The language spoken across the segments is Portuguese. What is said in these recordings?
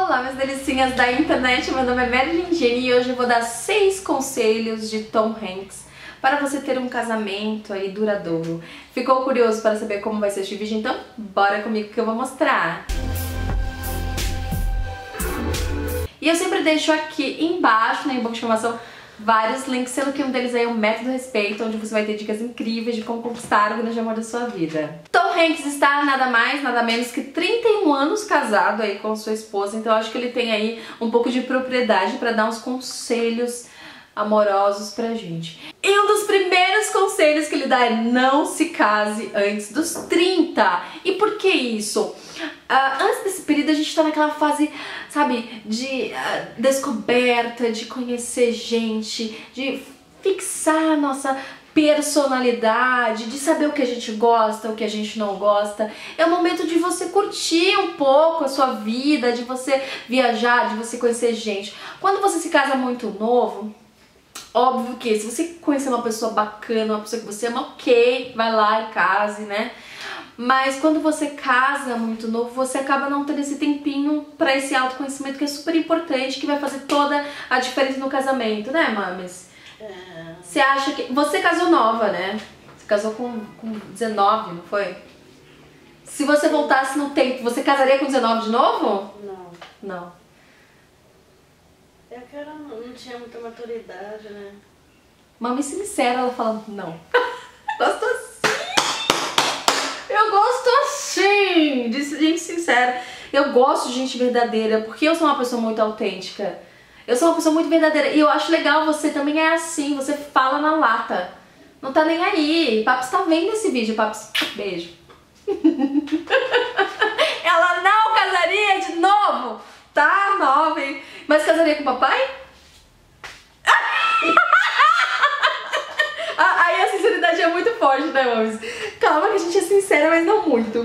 Olá, minhas delicinhas da internet, meu nome é Marilyn Jenny e hoje eu vou dar 6 conselhos de Tom Hanks para você ter um casamento aí duradouro. Ficou curioso para saber como vai ser este vídeo? Então bora comigo que eu vou mostrar! E eu sempre deixo aqui embaixo na inbox de informação vários links, sendo que um deles aí é o Método Respeito, onde você vai ter dicas incríveis de como conquistar o grande amor da sua vida. Tom Hanks está nada mais, nada menos que 31 anos casado aí com sua esposa, então eu acho que ele tem aí um pouco de propriedade para dar uns conselhos amorosos pra gente. E um dos primeiros conselhos que ele dá é não se case antes dos 30. E por que isso? Antes desse período a gente tá naquela fase, sabe, de descoberta, de conhecer gente, de fixar a nossa personalidade, de saber o que a gente gosta, o que a gente não gosta. É o momento de você curtir um pouco a sua vida, de você viajar, de você conhecer gente. Quando você se casa muito novo, óbvio que se você conhecer uma pessoa bacana, uma pessoa que você ama, ok, vai lá e case, né? Mas quando você casa muito novo, você acaba não tendo esse tempinho pra esse autoconhecimento que é super importante, que vai fazer toda a diferença no casamento, né, mames? Você acha que... Você casou nova, né? Você casou com 19, não foi? Se você voltasse no tempo, você casaria com 19 de novo? Não. Não. É que ela não tinha muita maturidade, né? Mami sincera, ela falando não. Gosto assim. Eu gosto assim, de gente sincera. Eu gosto de gente verdadeira, porque eu sou uma pessoa muito autêntica. Eu sou uma pessoa muito verdadeira. E eu acho legal, você também é assim, você fala na lata. Não tá nem aí. Paps tá vendo esse vídeo, Paps. Beijo. Ela não casaria de novo. Tá nova, hein? Mas casaria com o papai? Aí a sinceridade é muito forte, né, mames? Calma que a gente é sincera, mas não muito.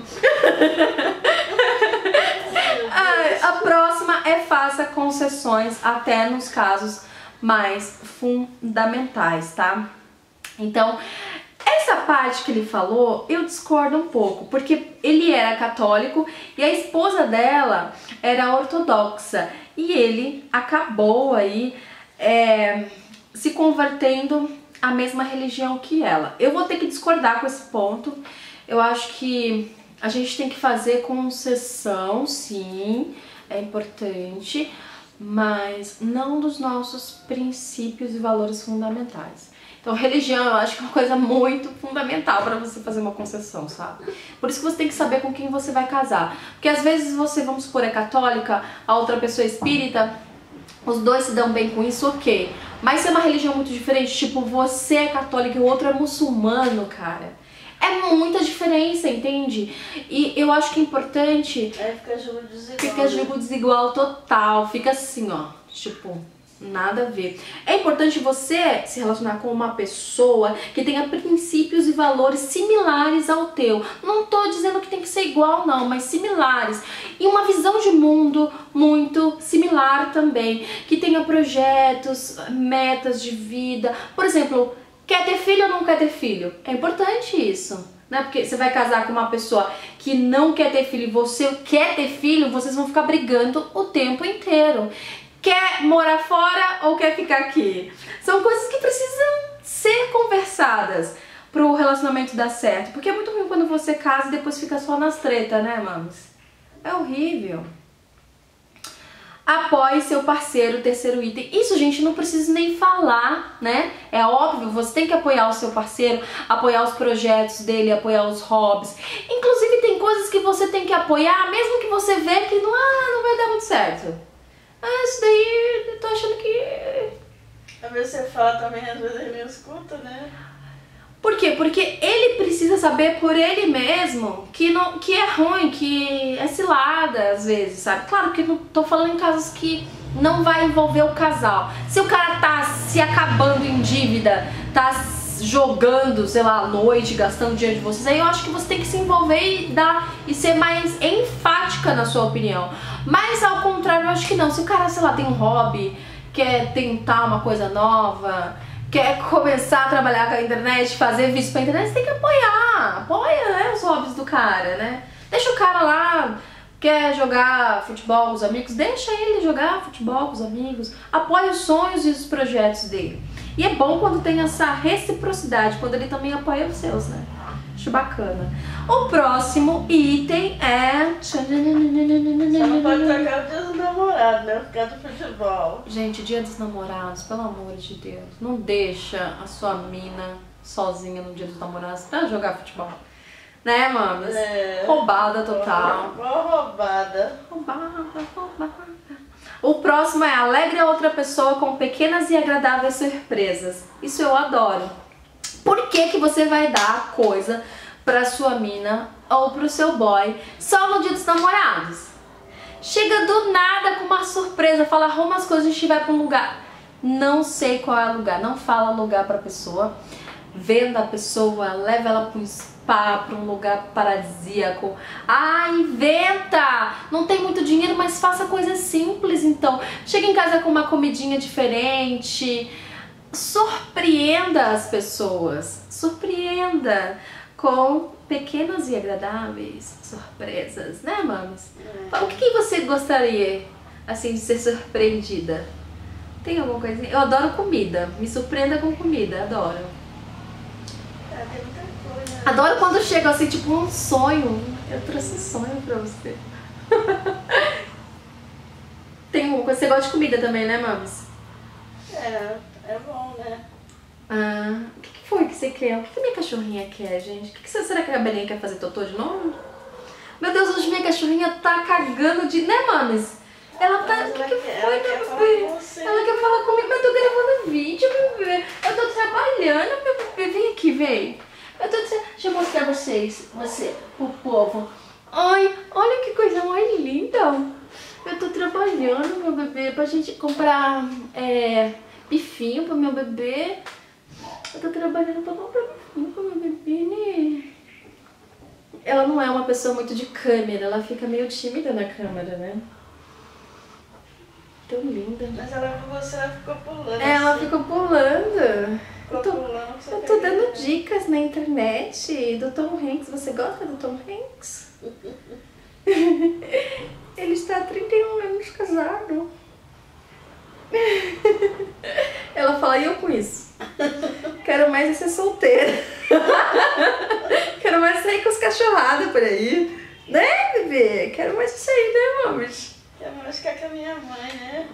A próxima é faça concessões até nos casos mais fundamentais, tá? Então, essa parte que ele falou, eu discordo um pouco, porque ele era católico e a esposa dela era ortodoxa e ele acabou aí se convertendo à mesma religião que ela. Eu vou ter que discordar com esse ponto. Eu acho que a gente tem que fazer concessão, sim, é importante, mas não dos nossos princípios e valores fundamentais. Então, religião eu acho que é uma coisa muito fundamental para você fazer uma concessão, sabe? Por isso que você tem que saber com quem você vai casar. Porque às vezes você, vamos supor, é católica, a outra pessoa é espírita, os dois se dão bem com isso, ok. Mas se é uma religião muito diferente, tipo, você é católico e o outro é muçulmano, cara, é muita diferença, entende? E eu acho que é importante... Fica julgo desigual. Fica julgo desigual total, fica assim, ó, tipo... Nada a ver. É importante você se relacionar com uma pessoa que tenha princípios e valores similares ao teu. Não tô dizendo que tem que ser igual não, mas similares. E uma visão de mundo muito similar também. Que tenha projetos, metas de vida. Por exemplo, quer ter filho ou não quer ter filho? É importante isso, né? Porque você vai casar com uma pessoa que não quer ter filho e você quer ter filho, vocês vão ficar brigando o tempo inteiro. Quer morar fora ou quer ficar aqui? São coisas que precisam ser conversadas pro relacionamento dar certo. Porque é muito ruim quando você casa e depois fica só nas tretas, né, mames? É horrível. Apoie seu parceiro, terceiro item. Isso, gente, não precisa nem falar, né? É óbvio, você tem que apoiar o seu parceiro, apoiar os projetos dele, apoiar os hobbies. Inclusive, tem coisas que você tem que apoiar, mesmo que você vê que não vai dar muito certo. Isso daí, eu tô achando que... Às vezes você fala também, às vezes ele não escuta, né? Por quê? Porque ele precisa saber por ele mesmo que é ruim, que é cilada às vezes, sabe? Claro que não tô falando em casos que não vai envolver o casal. Se o cara tá se acabando em dívida, tá jogando, sei lá, à noite, gastando dinheiro de vocês, aí eu acho que você tem que se envolver e ser mais enfática na sua opinião. Mas ao contrário, eu acho que não. Se o cara, sei lá, tem um hobby, quer tentar uma coisa nova, quer começar a trabalhar com a internet, fazer vídeos pra internet, você tem que apoiar. Apoia, né, os hobbies do cara, né? Deixa o cara lá Quer jogar futebol com os amigos? Deixa ele jogar futebol com os amigos. Apoie os sonhos e os projetos dele. E é bom quando tem essa reciprocidade, quando ele também apoia os seus, né? Acho bacana. O próximo item é... Você não pode trocar o dia dos namorados, né? Por causa do futebol. Gente, dia dos namorados, pelo amor de Deus. Não deixa a sua mina sozinha no dia dos namorados pra jogar futebol. Né, mames? Roubada total. Roubada. Roubada. O próximo é alegre a outra pessoa com pequenas e agradáveis surpresas. Isso eu adoro. Por que que você vai dar coisa pra sua mina ou pro seu boy só no dia dos namorados? Chega do nada com uma surpresa, fala, arruma as coisas, a gente vai pra um lugar. Não sei qual é o lugar, não fala lugar pra pessoa. Venda a pessoa, leva ela pra um spa, pra um lugar paradisíaco. Ah, inventa! Não tem muito dinheiro, mas faça coisas simples então. Chega em casa com uma comidinha diferente. Surpreenda as pessoas. Surpreenda com pequenas e agradáveis surpresas, né, mames? O que você gostaria, assim, de ser surpreendida? Tem alguma coisinha? Eu adoro comida. Me surpreenda com comida, adoro. Tem muita coisa. Adoro quando chega assim, tipo um sonho. Eu trouxe um sonho pra você. Tem alguma coisa? Você gosta de comida também, né, mames? É bom, né? Ah, o que foi que você quer? O que minha cachorrinha quer, gente? Será que a Belinha quer fazer totô de novo? Meu Deus, hoje minha cachorrinha tá cagando de... Né, mames? Ela tá... O que foi, meu bebê? Ela quer falar comigo, mas eu tô gravando vídeo, meu bebê. Eu tô trabalhando, meu bebê. Vem aqui, vem. Deixa eu mostrar o povo. Ai, olha que coisa mais linda. Eu tô trabalhando, meu bebê, pra gente comprar bifinho pro meu bebê. Eu tô trabalhando pra comprar bifinho pro meu bebê, né? Ela não é uma pessoa muito de câmera, ela fica meio tímida na câmera, né? Tão linda. Mas ela com você, ela ficou pulando. Ela assim. ficou pulando. Ficou pulando, Eu tô dando dicas na internet do Tom Hanks. Você gosta do Tom Hanks? Ele está há 31 anos casado. Ela fala, e eu com isso? Quero mais é ser solteira. Quero mais sair com as cachorradas por aí. Né, bebê? Quero mais isso aí, né, mames? Quero mais ficar com a minha mãe, né?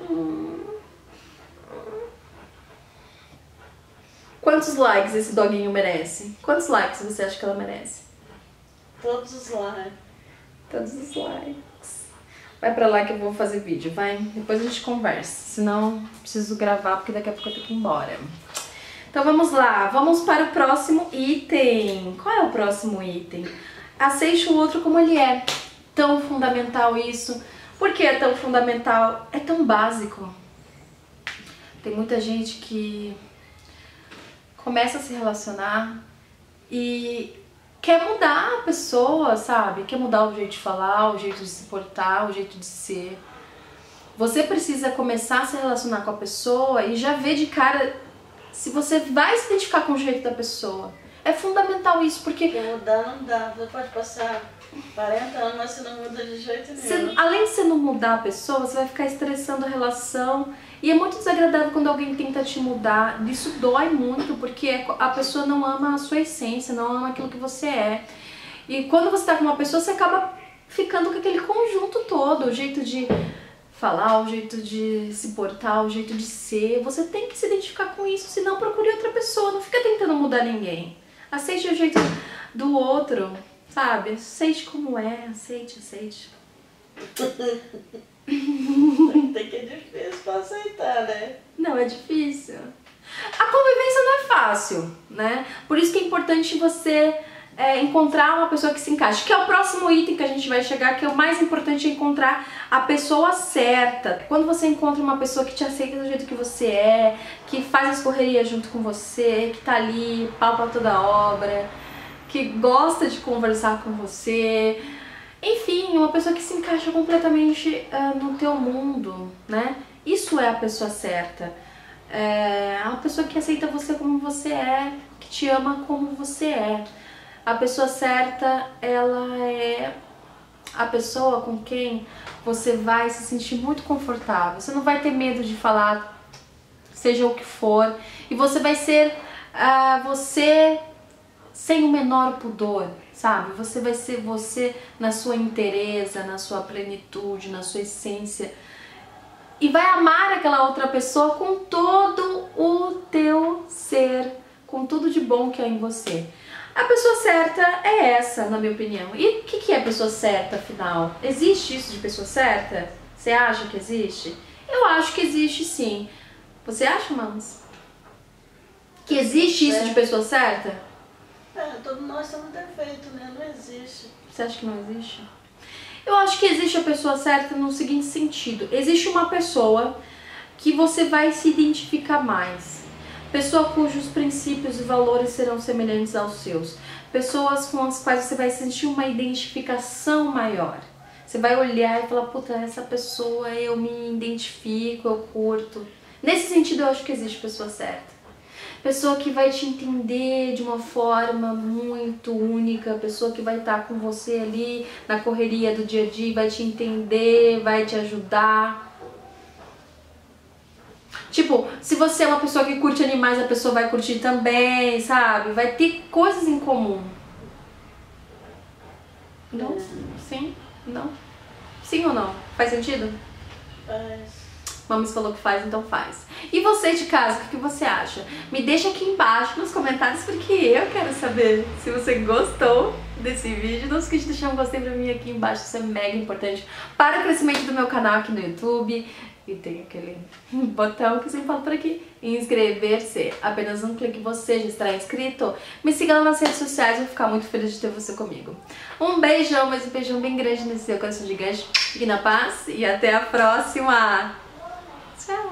Quantos likes esse doguinho merece? Quantos likes você acha que ela merece? Todos os lá. Todos os likes. Vai pra lá que eu vou fazer vídeo, vai? Depois a gente conversa. Senão preciso gravar porque daqui a pouco eu tenho que ir embora. Então vamos lá, vamos para o próximo item. Qual é o próximo item? Aceite o outro como ele é. Tão fundamental isso. Por que é tão fundamental? É tão básico. Tem muita gente que começa a se relacionar e quer mudar a pessoa, sabe? Quer mudar o jeito de falar, o jeito de se portar, o jeito de ser. Você precisa começar a se relacionar com a pessoa e já ver de cara se você vai se identificar com o jeito da pessoa. É fundamental isso, porque... Porque mudar não dá. Você pode passar 40 anos, mas você não muda de jeito nenhum. Além de você não mudar a pessoa, você vai ficar estressando a relação. E é muito desagradável quando alguém tenta te mudar. Isso dói muito, porque a pessoa não ama a sua essência, não ama aquilo que você é. E quando você tá com uma pessoa, você acaba ficando com aquele conjunto todo. O jeito de falar, o jeito de se portar, o jeito de ser. Você tem que se identificar com isso, senão procure outra pessoa. Não fica tentando mudar ninguém. Aceite o jeito do outro, sabe? Aceite como é, aceite. Tem que é difícil pra aceitar, né? Não, é difícil. A convivência não é fácil, né? Por isso que é importante você encontrar uma pessoa que se encaixe. Que é o próximo item que a gente vai chegar, que é o mais importante, é encontrar a pessoa certa. Quando você encontra uma pessoa que te aceita do jeito que você é, que faz as correrias junto com você, que tá ali, pau pra toda obra, que gosta de conversar com você... Enfim, uma pessoa que se encaixa completamente no teu mundo, né? Isso é a pessoa certa. É uma pessoa que aceita você como você é, que te ama como você é. A pessoa certa, ela é a pessoa com quem você vai se sentir muito confortável. Você não vai ter medo de falar, seja o que for. E você vai ser você sem o menor pudor, sabe? Você vai ser você na sua inteireza, na sua plenitude, na sua essência. E vai amar aquela outra pessoa com todo o teu ser, com tudo de bom que há em você. A pessoa certa é essa, na minha opinião. E o que é a pessoa certa, afinal? Existe isso de pessoa certa? Você acha que existe? Eu acho que existe, sim. Você acha, Mamas? Que existe isso de pessoa certa? Todos nós somos defeitos, né? Não existe. Você acha que não existe? Eu acho que existe a pessoa certa no seguinte sentido. Existe uma pessoa que você vai se identificar mais. Pessoa cujos princípios e valores serão semelhantes aos seus. Pessoas com as quais você vai sentir uma identificação maior. Você vai olhar e falar, puta, essa pessoa eu me identifico, eu curto. Nesse sentido eu acho que existe pessoa certa. Pessoa que vai te entender de uma forma muito única, pessoa que vai estar com você ali na correria do dia a dia, vai te entender, vai te ajudar. Tipo, se você é uma pessoa que curte animais, a pessoa vai curtir também, sabe? Vai ter coisas em comum. Não? Sim? Não? Sim ou não? Faz sentido? Faz. Mamis falou que faz, então faz. E você de casa, o que você acha? Me deixa aqui embaixo nos comentários, porque eu quero saber se você gostou desse vídeo. Não esqueça de deixar um gostei pra mim aqui embaixo, isso é mega importante para o crescimento do meu canal aqui no YouTube. E tem aquele botão que eu sempre falo por aqui, inscrever-se. Apenas um clique você já estará inscrito. Me siga lá nas redes sociais, eu vou ficar muito feliz de ter você comigo. Um beijão, mas um beijão bem grande nesse seu coração gigante. Fique na paz e até a próxima! Tchau!